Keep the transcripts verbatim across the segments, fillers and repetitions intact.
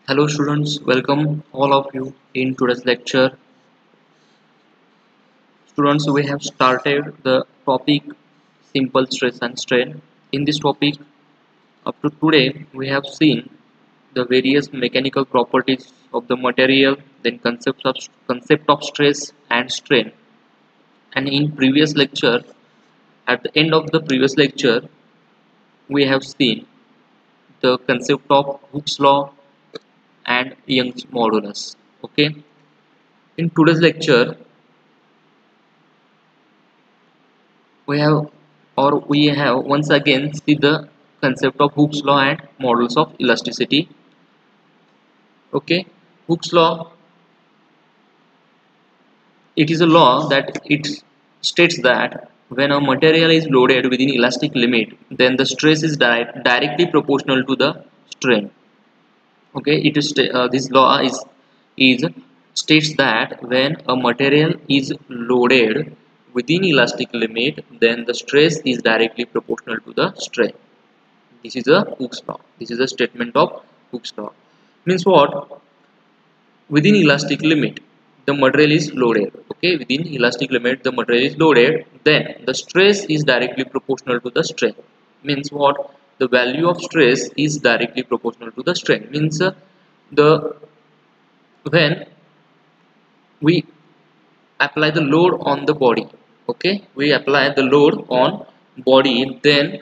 Hello students, welcome all of you in today's lecture. Students, we have started the topic simple stress and strain. In this topic, up to today, we have seen the various mechanical properties of the material, then concepts of concept of stress and strain. And in previous lecture, at the end of the previous lecture, we have seen the concept of Hooke's law and Young's modulus. Okay. In today's lecture, we have or we have once again see the concept of Hooke's law and models of elasticity. Okay, Hooke's law, it is a law that it states that when a material is loaded within elastic limit, then the stress is direct, directly proportional to the strain. Okay, it is uh, this law is is states that when a material is loaded within elastic limit, then the stress is directly proportional to the strain. This is a Hooke's law. This is a statement of Hooke's law. Means what? Within elastic limit, the material is loaded. Okay, within elastic limit, the material is loaded. Then the stress is directly proportional to the strain. Means what? The value of stress is directly proportional to the strain. Means uh, the when we apply the load on the body. Okay, we apply the load on body, then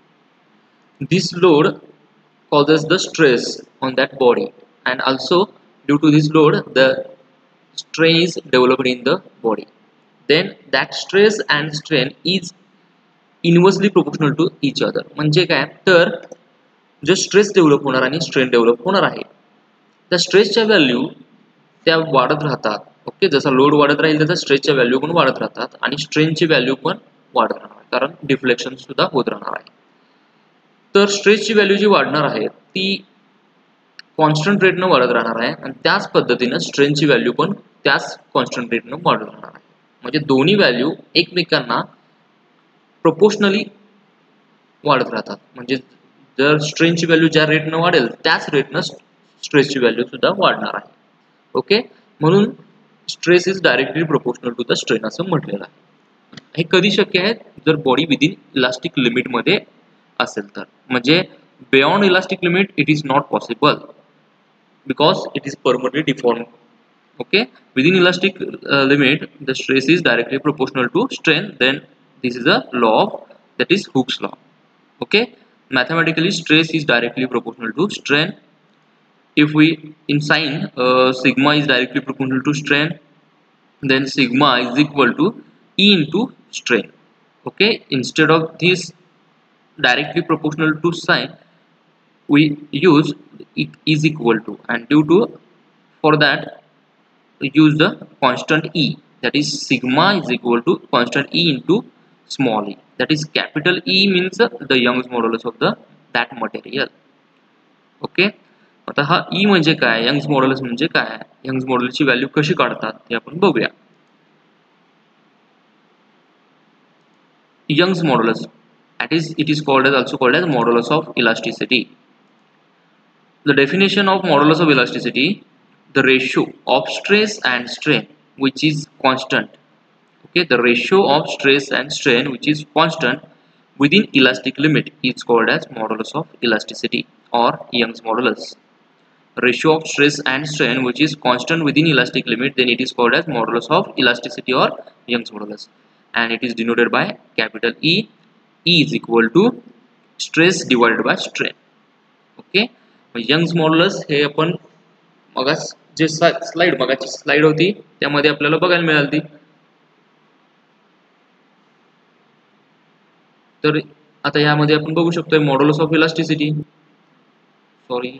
this load causes the stress on that body, and also due to this load the strain is developed in the body. Then that stress and strain is inversely proportional to each other. म्हणजे काय तर जो stress develop होणार आणि strain develop होणार आहे, त्या स्ट्रेसच्या व्हॅल्यू त्या वाढत राहतात. ओके, जसा लोड वाढत राहील तसा स्ट्रेसच्या व्हॅल्यू पण वाढत राहतात आणि स्ट्रेनची व्हॅल्यू पण वाढत राहणार आहे, कारण डिफ्लेक्शन सुद्धा होत राहणार आहे. तर स्ट्रेसची व्हॅल्यू जी वाढणार आहे ती कॉन्स्टंट रेटनं वाढत राहणार आहे आणि त्याच पद्धतीनं स्ट्रेनची व्हॅल्यू पण त्याच कॉन्स्टंट रेटनं वाढत राहणार आहे. म्हणजे दोन्ही व्हॅल्यू एकमेकांना प्रोपोर्शनली वाढत राहतात. म्हणजे जर स्ट्रेनची व्हॅल्यू ज्या रेटनं वाढेल त्याच रेटनं स्ट्रेसची व्हॅल्यू सुद्धा वाढणार आहे. ओके, म्हणून stress is directly proportional to the strain असं म्हटलेलं आहे. हे कधी शक्य आहे? जर बॉडी विदिन इलास्टिक लिमिटमध्ये असेल तर. म्हणजे beyond elastic limit it is not possible because it is permanently deform. Okay, within elastic uh, limit the stress is directly proportional to strain. Then this is a law of, that is Hooke's law. Okay, mathematically stress is directly proportional to strain. If we in sign uh, sigma is directly proportional to strain, then sigma is equal to E into strain. Okay, instead of this directly proportional to sign we use it is equal to, and due to for that use the constant E, that is sigma is equal to constant E into small e, that is capital E means uh, the Young's modulus of the that material. Okay, आता हा E म्हणजे काय, Young's modulus म्हणजे काय, Young's मॉड्युलसची value कशी काढतात ते आपण बघूया. Young's modulus, that is it is called as also called as modulus of elasticity. The definition of modulus of elasticity: the ratio of stress and strain which is constant. Okay, the ratio of stress and strain which is constant within elastic limit is called as modulus of elasticity or Young's modulus. Ratio of stress and strain which is constant within elastic limit, then it is called as modulus of elasticity or Young's modulus, and it is denoted by capital E. E is equal to stress divided by strain. Okay, Young's modulus हे आपण मग जे slide मगाची slide होती त्यामध्ये आपल्याला बघायला मिळाली. तर आता यामध्ये आपण बघू शकतोय मॉड्युलस ऑफ इलास्टिसिटी. सॉरी,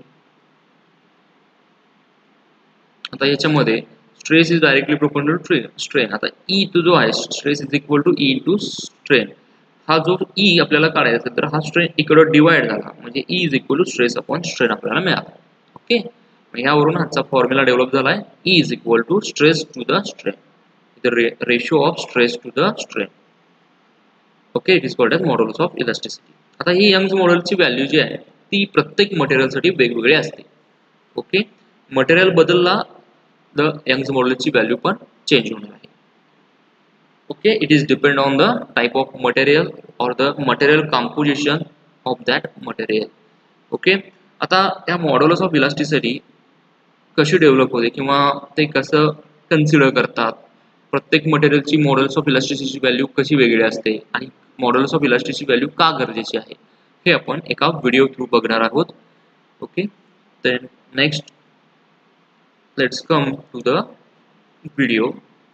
आता याच्यामध्ये stress is directly proportional to strain. आता ई तो जो आहे stress is equal to E into strain, हा जो ई आपल्याला काढायचा असेल तर हा स्ट्रेन इकडे डिवाइड झाला म्हणजे E is equal to stress upon strain आपल्याला मिळाला. ओके, यावरून आजचा फॉर्म्युला डेव्हलप झाला आहे. E is equal to stress to the strain, the ratio of stress to the strain. Okay, it is called as modulus of elasticity. आता ही Young's मॉड्युलसची value जी आहे ती प्रत्येक मटेरियलसाठी वेगवेगळी असते. ओके, मटेरियल बदलला द यंग्स मॉड्युलसची व्हॅल्यू पण चेंज होणार आहे. Okay, it is depend on the type of material और the material composition of that material. Okay, आता त्या मॉड्युलस ऑफ इलास्टिसिटी कशी डेव्हलप होते किंवा ते कसं कन्सिडर करतात, प्रत्येक मटेरियलची मॉड्युलस ऑफ इलास्टिसिटीची व्हॅल्यू कशी वेगळी असते आणि मॉड्युलस ऑफ इलास्टिसिटीची व्हॅल्यू का गरजेची आहे हे आपण एका व्हिडिओ थ्रू बघणार आहोत. Okay, then next let's come to the video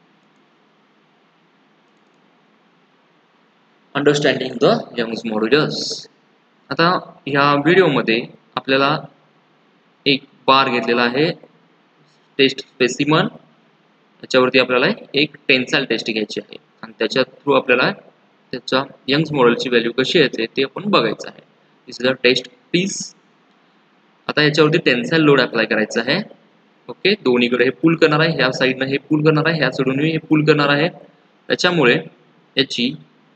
understanding the Young's modulus. आता या व्हिडिओमध्ये आपल्याला एक बार घेतलेला आहे टेस्ट स्पेसिमन, त्याच्यावरती आपल्याला एक टेन्साइल टेस्ट घ्यायची आहे आणि त्याच्या थ्रू आपल्याला त्याच्या यंग्स मॉड्युलसची व्हॅल्यू कशी येते ते आपण बघायचं आहे. This is a test piece. आता याच्यावरती टेन्साइल लोड अप्लाय करायचा आहे. ओके, दोन्हीकडे हे पुल करणार आहे, ह्या साईडनं हे पुल करणार आहे, ह्या साईडून हे पुल करणार आहे. त्याच्यामुळे याची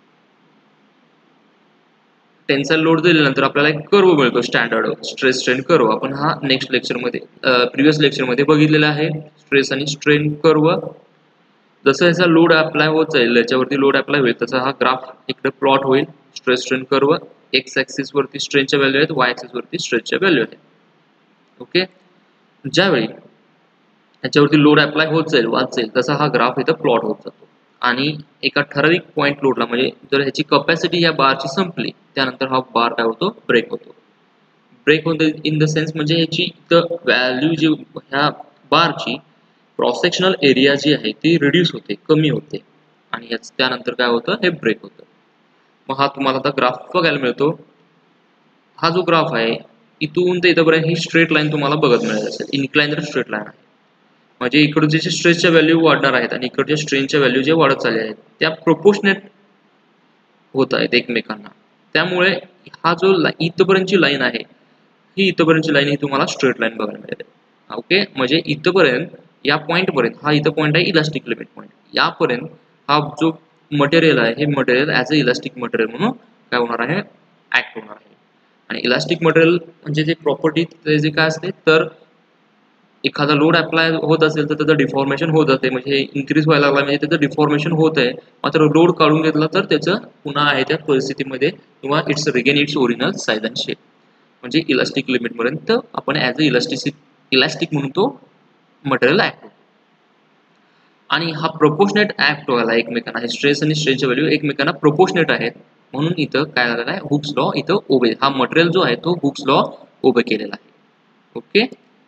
टेन्साइल लोड दिल्यानंतर आपल्याला एक कर्व मिळतो, स्टँडर्ड स्ट्रेस स्ट्रेन कर्व. आपण हा नेक्स्ट लेक्चरमध्ये प्रिव्हियस लेक्चरमध्ये बघितलेला आहे, स्ट्रेस आणि स्ट्रेन कर्व. जसं याचा लोड अप्लाय होत जाईल, याच्यावरती लोड अप्लाय होईल, तसा हा ग्राफ इकडे प्लॉट होईल. Stress strain curve, X axis वरती स्ट्रेनच्या व्हॅल्यू आहेत, वाय ॲक्सिस वरती स्ट्रेसच्या व्हॅल्यू आहेत. ओके, ज्यावेळी याच्यावरती लोड अप्लाय होत जाईल, वाढत जाईल, तसा हा ग्राफ इथं प्लॉट होत जातो आणि एका ठराविक पॉईंट लोडला, म्हणजे जर ह्याची कपॅसिटी या बारची संपली त्यानंतर हा बार काय होतो, ब्रेक होतो. ब्रेक होतो इन द सेन्स म्हणजे ह्याची व्हॅल्यू जी ह्या बारची क्रॉस सेक्शनल एरिया जी आहे ती रिड्यूस होते, कमी होते आणि याच त्यानंतर काय होतं, हे ब्रेक होतं. मग हा तुम्हाला आता ग्राफ बघायला मिळतो. हा जो ग्राफ आहे इथून ते इथपर्यंत ही स्ट्रेट लाईन तुम्हाला बघत मिळत असेल, इन्क्लाइन स्ट्रेट लाईन आहे. म्हणजे इकडचे जे स्ट्रेसच्या व्हॅल्यू वाढणार आहेत आणि इकडच्या स्ट्रेनच्या व्हॅल्यू जे वाढत चालले आहेत त्या प्रोपोर्शनेट होत आहेत एकमेकांना. त्यामुळे हा जो इथपर्यंतची लाईन आहे ही इथपर्यंतची लाईन ही तुम्हाला स्ट्रेट लाईन बघायला मिळेल. ओके, म्हणजे इथपर्यंत या पॉईंट पर्यंत हा इथं पॉईंट आहे इलास्टिक लिमिट पॉईंट, यापर्यंत हा जो मटेरियल आहे हे material as a elastic material म्हणून काय होणार आहे, ऍक्ट होणार आहे. आणि इलास्टिक मटेरियल म्हणजे जे प्रॉपर्टी जे काय असते, तर एखादा लोड अप्लाय होत असेल तर त्याचं डिफॉर्मेशन होत जाते, म्हणजे इन्क्रीज व्हायला लागला म्हणजे त्याचं डिफॉर्मेशन होत आहे. मात्र लोड काढून घेतला तर त्याचं पुन्हा आहे त्या परिस्थितीमध्ये किंवा its regain its original size and shape, म्हणजे इलास्टिक लिमिटपर्यंत आपण ॲज अ इलास्टिसिक इलास्टिक म्हणून तो मटेरियल ऍक्ट होतो. आणि हा प्रोपोर्शनेट ऍक्ट व्हायला एकमेकांना, हे स्ट्रेस आणि स्ट्रेनच्या व्हॅल्यू एकमेकांना प्रोपोर्शनेट आहेत म्हणून इथं काय झालेलं आहे, हुक्स लॉ इथं ओबे, हा मटेरियल जो आहे तो हुक्स लॉ ओबे केलेला आहे. ओके,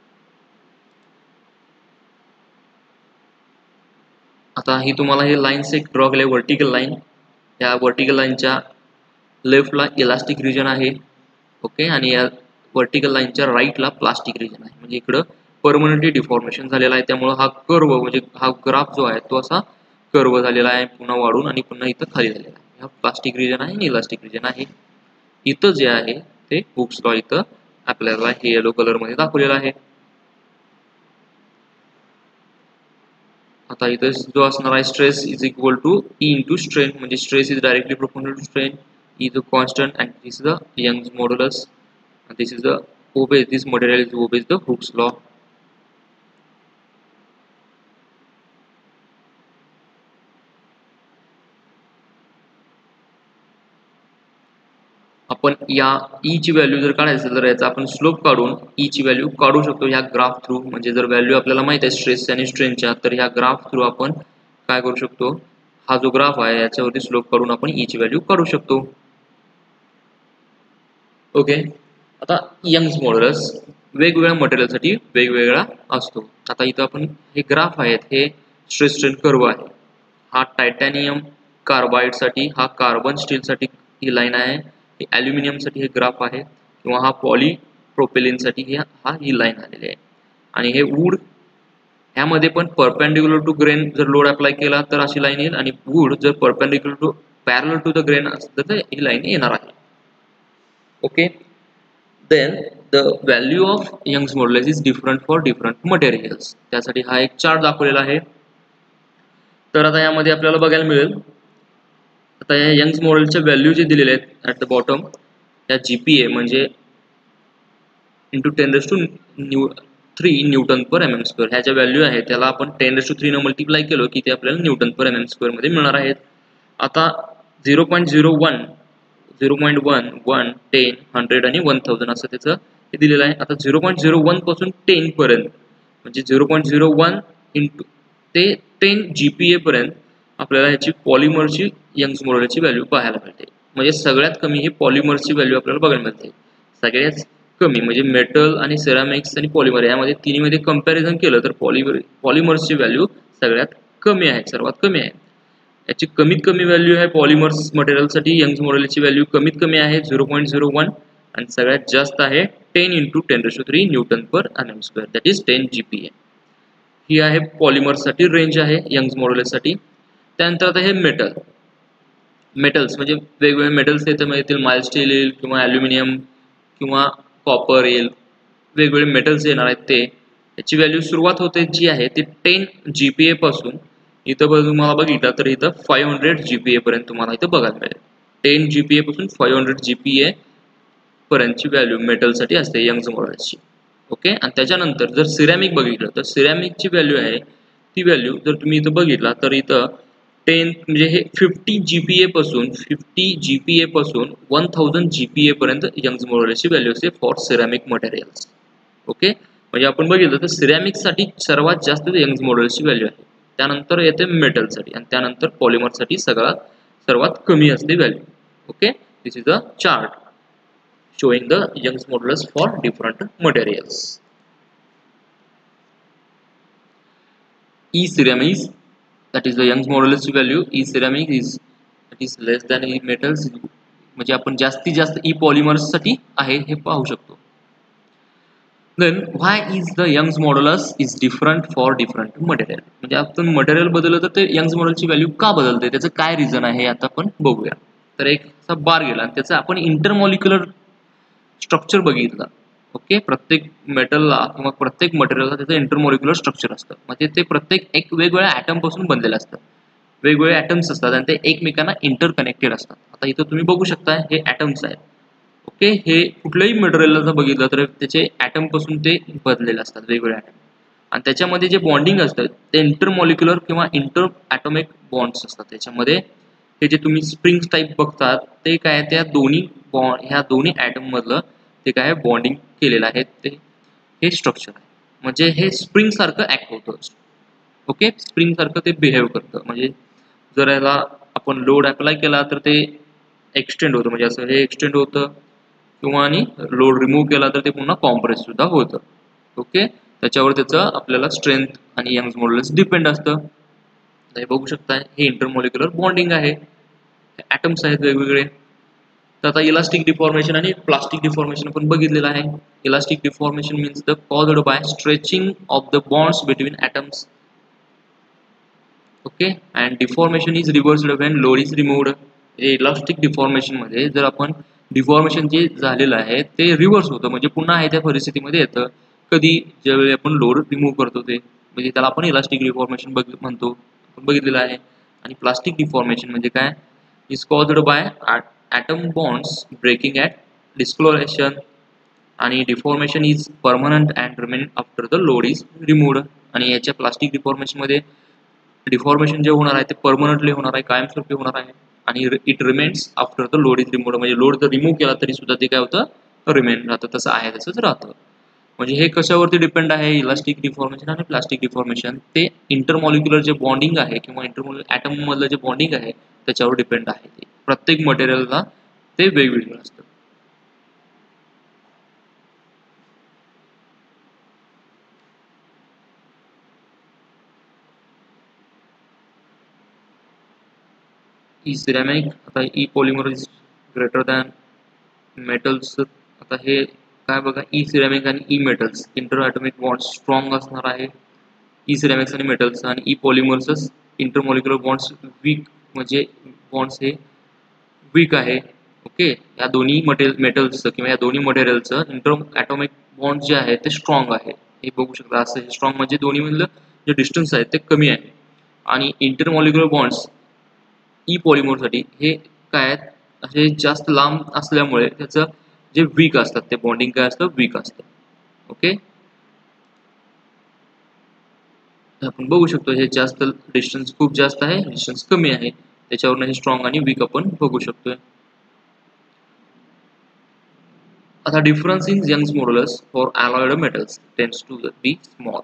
आता ही तुम्हाला हे लाईन्स एक ड्रॉ केले, व्हर्टिकल लाईन. या व्हर्टिकल लाईनच्या लेफ्टला इलास्टिक रिजन आहे. ओके, आणि या व्हर्टिकल लाईनच्या राईटला प्लास्टिक रिजन आहे. म्हणजे इकडं परमनंटली डिफॉर्मेशन झालेला आहे, त्यामुळे हा कर्व म्हणजे हा ग्राफ जो आहे तो असा कर्व झालेला आहे, पुन्हा वाढून आणि पुन्हा इथं खाली झालेला आहे. हा प्लास्टिक रिजन आहे आणि इलास्टिक रिजन आहे. इथं जे आहे ते हुक्स लॉ इथं आपल्याला हे येलो कलर मध्ये दाखवलेला आहे. आता इथं जो असणार आहे stress is equal to E into strain, म्हणजे stress is directly proportional to strain, E is a constant and this is the Young's modulus, this is the obeys, this material is obeys the Hooke's law. आपण या E ची value जर काढायची असेल तर याचा आपण स्लोप काढून ई ची व्हॅल्यू काढू शकतो ह्या ग्राफ थ्रू. म्हणजे जर व्हॅल्यू आपल्याला माहित आहे स्ट्रेस आणि स्ट्रेनच्या, तर ह्या ग्राफ थ्रू आपण काय करू शकतो, हा जो ग्राफ आहे याच्यावरती स्लोप काढून आपण ई ची व्हॅल्यू काढू शकतो. ओके, आता यंग्स मॉड्युलस वेगवेगळ्या मटेरियलसाठी वेगवेगळा असतो. आता इथं आपण हे ग्राफ आहेत, हे स्ट्रेस स्ट्रेन कर्व आहे. हा टायटॅनियम कार्बाइडसाठी, हा कार्बन स्टीलसाठी ही लाईन आहे. ॲल्युमिनियमसाठी हे ग्राफ आहे, किंवा हा पॉलीप्रोपेलिनसाठी हे हा ही लाईन आलेली आहे. आणि हे वूड ह्यामध्ये पण परपेंडिक्युलर टू ग्रेन जर लोड अप्लाय केला तर अशी लाईन येईल, आणि वूड जर perpendicular to parallel to the grain असतं तर ही लाईन येणार आहे. Okay, then the value of Young's modulus is different for different materials. त्यासाठी हा एक चार्ट दाखवलेला आहे. तर आता यामध्ये आपल्याला बघायला मिळेल, आता या यंग्स मॉड्युलसच्या व्हॅल्यू जे दिलेले आहेत ॲट द बॉटम, या जीपीए म्हणजे into ten raise to new three newton per M M square ह्या ज्या व्हॅल्यू आहे त्याला आपण ten raise to three N multiply केलं की ते आपल्याला न्यूटन पर एम एम स्क्वेअर मध्ये मिळणार आहेत. आता zero point zero one zero point one one ten hundred आणि वन थाउजंड असं त्याचं हे दिलेलं आहे. आता झिरो पॉईंट झिरो वन पासून टेन पर्यंत म्हणजे zero point zero one into ते टेन जी पी ए पर्यंत आपल्याला ह्याची पॉलिमरची यंग्स मॉडेलची व्हॅल्यू पाहायला मिळते. म्हणजे सगळ्यात कमी हे पॉलिमरची व्हॅल्यू आपल्याला बघायला मिळते. सगळ्यात कमी म्हणजे मेटल आणि सेरामिक्स आणि पॉलिमर यामध्ये तिन्हीमध्ये कंपॅरिझन केलं तर पॉलिमर पॉलिमर्सची व्हॅल्यू सगळ्यात कमी आहे, सर्वात कमी आहे. याची कमीत कमी व्हॅल्यू आहे पॉलिमर्स मटेरियलसाठी यंग्स मॉडेलची व्हॅल्यू कमीत कमी आहे झिरो पॉईंट झिरो वन आणि सगळ्यात जास्त आहे ten into ten ratio three newton per M M square that is ten G P A. ही आहे पॉलिमरसाठी रेंज आहे यंग्स मॉडेलसाठी. त्यानंतर आता हे मेटल मेटल्स म्हणजे वेगवेगळे मेटल्स येतं येतील माइल्ड स्टील येईल किंवा ॲल्युमिनियम किंवा कॉपर येईल, वेगवेगळे मेटल्स येणार आहेत ते. याची व्हॅल्यू सुरुवात होते जी आहे ती टेन जी पी ए पासून इथं बघ तुम्हाला बघितलं तर इथं five hundred G P A पर्यंत तुम्हाला इथं बघायला मिळेल. टेन जी पी ए पासून five hundred G P A पर्यंतची व्हॅल्यू मेटलसाठी असते यंग्स मॉडेलची. ओके. आणि त्याच्यानंतर जर सिरॅमिक बघितलं तर सिरॅमिकची व्हॅल्यू आहे ती व्हॅल्यू जर तुम्ही इथं बघितला तर इथं टेन म्हणजे हे फिफ्टी जी पी ए पासून फिफ्टी जी पी ए पासून one thousand G P A पर्यंत यंग्स मॉडेलची व्हॅल्यू असते फॉर सिरॅमिक मटेरियल्स. ओके. म्हणजे आपण बघितलं तर सिरॅमिकसाठी सर्वात जास्त यंग्स मॉडेलची व्हॅल्यू आहे. त्यानंतर येते मेटलसाठी आणि त्यानंतर पॉलिमरसाठी सगळ्यात सर्वात कमी असते value. Okay. This is a chart showing the Young's modulus for different materials. E ceramics, that is the Young's modulus value. E ceramic is that is less than E metals. म्हणजे आपण जास्तीत जास्त E polymers साठी आहे हे पाहू शकतो. Then why is the Young's modulus is different for different material? म्हणजे आपण मटेरियल बदललं तर ते Young's modulus ची व्हॅल्यू का बदलते त्याचं काय रिझन आहे आता आपण बघूया. तर एक असा बार गेला आणि त्याचा आपण इंटरमॉलिक्युलर स्ट्रक्चर बघितलं. ओके. प्रत्येक मेटलला किंवा प्रत्येक मटेरियलला त्याचं इंटरमॉलिक्युलर स्ट्रक्चर असतं. म्हणजे ते प्रत्येक एक वेगवेगळ्या ॲटम पासून बनलेलं असतं. वेगवेगळे ॲटम्स असतात आणि ते एकमेकांना इंटरकनेक्टेड असतात. आता इथं तुम्ही बघू शकता हे ॲटम्स आहेत. ओके. हे कुठल्याही मटेरियलला जर बघितलं तर त्याचे ॲटम पासून ते बनलेले असतात वेगवेगळे ॲटम आणि त्याच्यामध्ये जे बॉन्डिंग असतं ते इंटरमॉलिक्युलर किंवा इंटर ॲटॉमिक बॉन्ड्स असतात. त्याच्यामध्ये हे जे तुम्ही स्प्रिंग टाईप बघतात ते काय त्या दोन्ही बॉन्ड ह्या दोन्ही ॲटम मधलं ते काय बॉन्डिंग केलेलं आहे ते हे स्ट्रक्चर आहे. म्हणजे हे स्प्रिंग सारखं ऍक्ट होतं. ओके. स्प्रिंग सारखं ते बिहेव करतं. म्हणजे जर याला आपण लोड अप्लाय केला तर ते एक्सटेंड होतं म्हणजे असं हे एक्सटेंड होतं किंवा आणि लोड रिमूव्ह केला तर ते पुन्हा कॉम्प्रेस सुद्धा होतं. ओके. त्याच्यावर त्याचं आपल्याला स्ट्रेंथ आणि यंग्स मॉड्युलस डिपेंड असतं. हे बघू शकता हे इंटरमॉलिक्युलर बॉन्डिंग आहे. ॲटम्स आहेत वेगवेगळे. तर आता इलास्टिक डिफॉर्मेशन आणि प्लास्टिक डिफॉर्मेशन आपण बघितलेलं आहे. Elastic deformation means the caused by stretching of the bonds between atoms. Okay. And deformation is reversed when load is removed. Elastic deformation मध्ये जर आपण डिफॉर्मेशन जे झालेलं आहे ते रिव्हर्स होतं म्हणजे पुन्हा आहे त्या परिस्थितीमध्ये येतं कधी ज्यावेळी आपण लोड रिमूव्ह करतो ते म्हणजे त्याला आपण इलास्टिक डिफॉर्मेशन बघ म्हणतो आपण बघितलेलं आहे. आणि प्लास्टिक डिफॉर्मेशन म्हणजे काय is caused by atom bonds breaking at discoloration आणि deformation is permanent and remain after the load is removed. आणि याच्या प्लास्टिक डिफॉर्मेशन मध्ये डिफॉर्मेशन जे होणार आहे ते परमनंटली होणार आहे कायमस्वरूपी होणार आहे आणि it remains after the load is removed म्हणजे लोड जर रिमूव्ह केला तरी सुद्धा ते काय होतं रिमेन राहतं तसं आहे तसंच राहतं. म्हणजे हे कशावरती डिपेंड आहे इलास्टिक डिफॉर्मेशन आणि प्लास्टिक डिफॉर्मेशन ते इंटरमॉलिक्युलर जे बॉन्डिंग आहे किंवा इंटरमॉलिक्युलर ॲटम मधलं जे बॉन्डिंग आहे त्याच्यावर डिपेंड आहे. ते प्रत्येक मटेरियलला ते वेगवेगळं असतं. ई सिरॅमिक आता E polymer is greater than metals. आता हे काय बघा ई सिरॅमिक आणि E metals inter atomic bonds strong असणार आहे. ई सिरॅमिक्स आणि मेटल्स आणि ई पॉलिमर्सच इंटरमॉलिक्युलर बॉन्ड्स वीक म्हणजे बॉन्ड्स हे वीक आहे. ओके. या दोन्ही मटेरियल मेटल्सचं किंवा या दोन्ही मटेरियलचं इंटर ॲटॉमिक बॉन्ड जे आहे ते स्ट्रॉंग आहे. हे बघू शकता असं स्ट्रॉंग म्हणजे दोन्ही मधलं जे डिस्टन्स आहे ते कमी आहे. आणि इंटरमॉलिक्युलर बॉन्ड्स ई पॉलिमरसाठी हे काय आहेत असे जास्त लांब असल्यामुळे त्याचं जे वीक असतात ते बॉन्डिंग काय असतं वीक असतं. ओके. आपण बघू शकतो हे जास्त डिस्टन्स खूप जास्त आहे, डिस्टन्स कमी आहे, त्याच्यावरून हे स्ट्रॉंग आणि वीक आपण बघू शकतोय. आता difference in Young's modulus for alloyed metals tends to be small.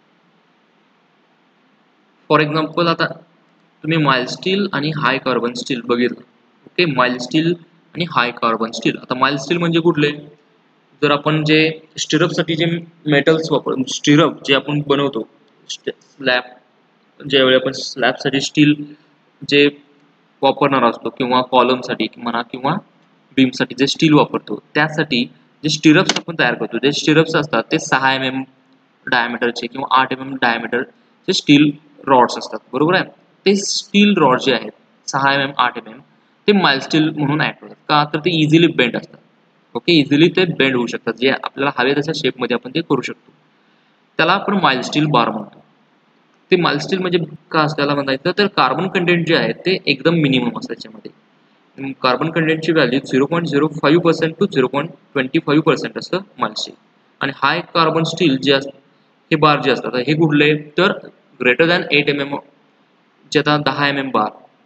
For example आता तुम्ही माइल्ड स्टील आणि हाय कार्बन स्टील बघितलं. ओके, माइल्ड स्टील आणि हाय कार्बन स्टील. आता माइल्ड स्टील म्हणजे कुठले, जर आपण जे स्टिरपसाठी जे मेटल्स वापर स्टिरप जे आपण बनवतो स्लॅब, ज्यावेळी आपण स्लॅबसाठी स्टील जे वापरणार असतो किंवा कॉलमसाठी म्हणा किंवा बीमसाठी जे स्टील वापरतो, त्यासाठी जे स्टिरप्स आपण तयार करतो, जे स्टिरप्स असतात ते सहा एम एम डायमीटरचे किंवा आठ एम एम डायमीटरचे स्टील रॉड्स असतात, बरोबर आहे. ते स्टील रॉड जे आहेत सहा एम एम आठ एम एम ते माइल्ड स्टील म्हणून ऍक्ट होतात. का तर ते इझिली बेंड असतात. ओके, इझिली ते बेंड होऊ शकतात, जे आपल्याला हवे तशा शेपमध्ये आपण ते करू शकतो. त्याला आपण माइल्ड स्टील बार म्हणतो. ते माइल्ड स्टील म्हणजे का असं त्याला म्हणायचं, तर कार्बन कंटेंट जे आहे ते एकदम मिनिमम असतं त्याच्यामध्ये. कार्बन कंटेंटची value zero point zero five percent to zero point twenty five percent असतं माइल्ड स्टील. आणि हाय कार्बन स्टील जे असतं हे बार जे असतात हे कुठले, तर greater than eight M M, जे आता दहा एम एम बार,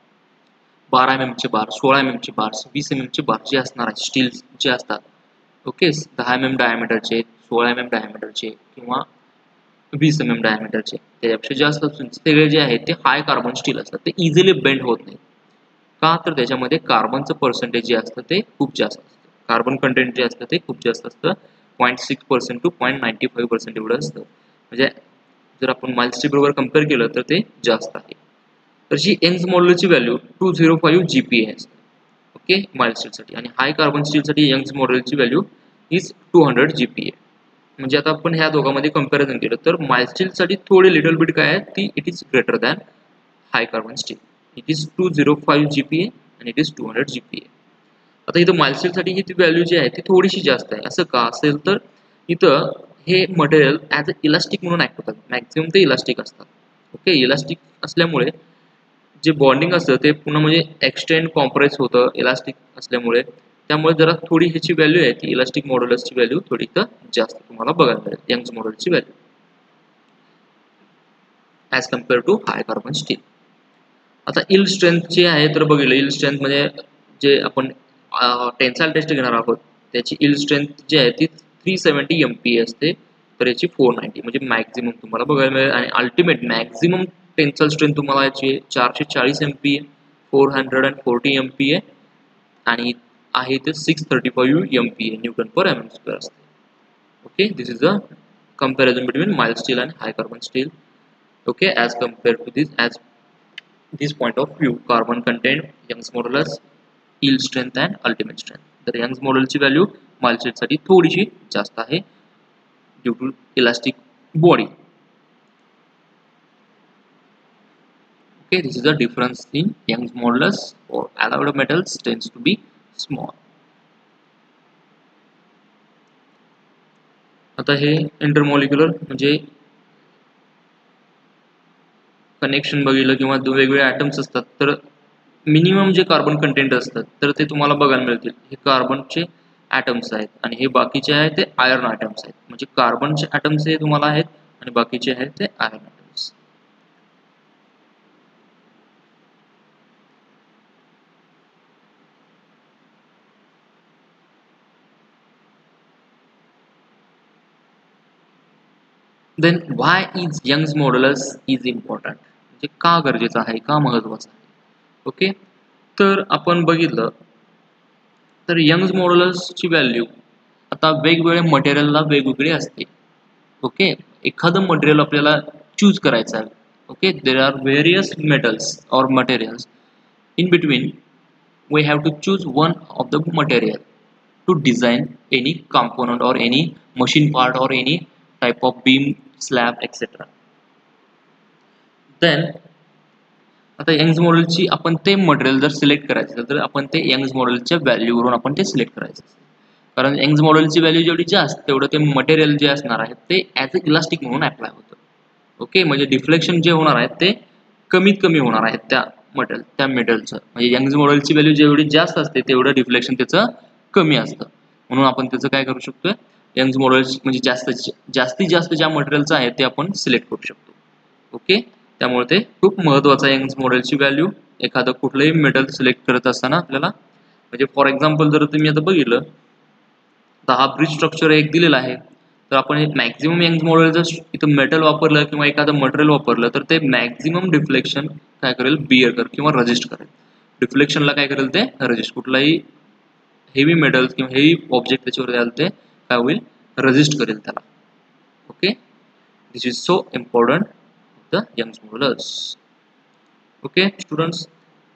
बारा एम एम चे बार, सोळा एम एम चे बार, वीस एम एम चे बार जे असणार आहेत स्टील जे असतात. ओके, दहा एम एम डायमीटरचे, सोळा एम एम डायमीटरचे किंवा वीस एम एम डायमीटरचे, त्याच्यापेक्षा जास्त सगळे जे आहेत ते हाय कार्बन स्टील असतात. ते इझिली बेंड होत नाही. का तर त्याच्यामध्ये कार्बनचं पर्सेंटेज जे असतं ते खूप जास्त असतं. कार्बन कंटेंट जे असतं ते खूप जास्त असतं. Point six percent to point ninety five percent एवढं असतं. म्हणजे जर आपण माइल्ड स्टील बरोबर कम्पेअर केलं तर ते जास्त आहे. तर जी यंग्स मॉड्युलसची value two zero five G P A असते. ओके, माइल्ड स्टीलसाठी. आणि हाय कार्बन स्टीलसाठी यंग्स मॉड्युलची value is two hundred G P A. म्हणजे आता आपण ह्या दोघांमध्ये कंपॅरिझन केलं तर माइल्ड स्टीलसाठी थोडे लिटल बिट काय आहे, ती it is greater than high carbon steel. It is two zero five G P A आणि it is two hundred G P A. आता इथं माइल्ड स्टीलसाठी ही व्हॅल्यू जी आहे ती थोडीशी जास्त आहे. असं का असेल, तर इथं हे मटेरियल ॲज अ इलास्टिक म्हणून ऍक्ट होतात. मॅक्झिमम ते इलास्टिक असतात. ओके, इलास्टिक असल्यामुळे जे बॉन्डिंग असतं ते पुन्हा म्हणजे एक्सटेंड कॉम्प्रेस होतं इलास्टिक असल्यामुळे. त्यामुळे जरा थोडी ह्याची व्हॅल्यू आहे ती इलास्टिक मॉड्युलसची व्हॅल्यू थोडी इथं जास्त तुम्हाला बघायला मिळेल, यंग्स मॉड्युलसची value as compare to high carbon steel. आता इल्ड स्ट्रेंथ जे आहे तर बघितलं, इल्ड स्ट्रेंथ म्हणजे जे आपण टेन्साइल टेस्ट घेणार आहोत त्याची इल्ड स्ट्रेंथ जी आहे ती three seventy M P A असते, तर याची फोर नाईन्टी म्हणजे मॅक्झिमम तुम्हाला बघायला मिळेल. आणि अल्टिमेट मॅक्झिमम टेन्साइल स्ट्रेंथ तुम्हाला याची चारशे चाळीस M P A, four hundred and forty M P A आणि आहे ते six thirty five M P A newton per M M square असते. Okay, this is a comparison between mild steel and high carbon steel. Okay, as compared to this, as this point of view, carbon content, Young's modulus, yield strength and ultimate strength. तर Young's modulus ची value mild steel साठी थोडीशी जास्त आहे due to elastic body. Okay, this is the difference in Young's modulus for alloyed metals tends to be small. आता हे intermolecular म्हणजे connection बघितलं किंवा वेगवेगळे ॲटम्स असतात, तर मिनिमम जे कार्बन कंटेंट असतात तर ते तुम्हाला बघायला मिळतील. हे कार्बनचे ॲटम्स आहेत आणि हे बाकीचे आहेत ते आयर्न ॲटम्स आहेत. म्हणजे कार्बनचे ॲटम्स हे तुम्हाला आहेत आणि बाकीचे आहेत ते iron atoms. Then why is Young's modulus is important, म्हणजे का गरजेचं आहे, का महत्त्वाचं आहे. ओके, तर आपण बघितलं तर यंग्स मॉड्युलसची व्हॅल्यू आता वेगवेगळ्या मटेरियलला वेगवेगळी असते. ओके, एखादं मटेरियल आपल्याला चूज करायचं आहे. Okay, there are various metals और materials in between. we have to choose one of the material to design any component or any machine part or any type of beam, slab, etc. then आता Young's मॉडेलची आपण ते material जर select करायचं तर आपण ते यंग्स मॉडेलच्या व्हॅल्यूवरून आपण ते सिलेक्ट करायचं. कारण यंग्स मॉडेलची व्हॅल्यू जेवढी जास्त तेवढं ते मटेरियल जे असणार आहे ते ॲज अ इलास्टिक म्हणून अप्लाय होतं. ओके, म्हणजे डिफ्लेक्शन जे होणार आहे ते कमीत कमी होणार आहेत त्या मटेरियल त्या मेटलचं. म्हणजे यंग्स मॉडेलची व्हॅल्यू जेवढी जास्त असते तेवढं डिफ्लेक्शन त्याचं कमी असतं. म्हणून आपण त्याचं काय करू शकतो, यंग्स मॉडेल म्हणजे जास्त जास्तीत जास्त ज्या मटेरियलचं आहे ते आपण सिलेक्ट करू शकतो. ओके, त्यामुळे ते खूप महत्त्वाचं आहे यंग्स मॉडेलची व्हॅल्यू एखादं कुठलंही मेटल सिलेक्ट करत असताना आपल्याला. म्हणजे फॉर एक्झाम्पल जर तुम्ही आता बघितलं तर हा ब्रिज स्ट्रक्चर एक दिलेला आहे, तर आपण हे मॅक्झिमम यंग्स मॉडेल जर इथं मेटल वापरलं किंवा एखादं मटेरियल वापरलं तर ते मॅक्झिमम डिफ्लेक्शन काय करेल, बिअर करेल किंवा रजिस्ट करेल. डिफ्लेक्शनला काय करेल ते रजिस्ट, कुठलाही हेवी मेटल्स किंवा हेवी ऑब्जेक्ट त्याच्यावर द्याल ते काय होईल, रजिस्ट करेल त्याला. Okay, this is so important the Young's modulus. Okay students,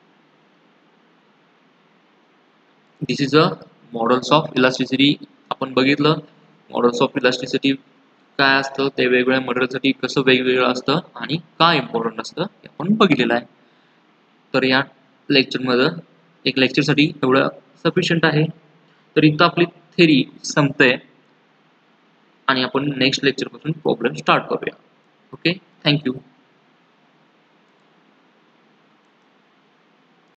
this is a models of elasticity. आपण बघितलं मॉडेल्स ऑफ इलास्टिसिटी काय असतं, ते वेगवेगळ्या मटेरियलसाठी कसं वेगवेगळं असतं आणि काय इम्पॉर्टंट असतं हे आपण बघितलेलं आहे. तर या लेक्चरमध्ये एक लेक्चरसाठी एवढं सफिशियंट आहे. तर इथं आपली थेरी संपते आणि आपण नेक्स्ट लेक्चरपासून प्रॉब्लेम स्टार्ट करूया. Okay, thank you.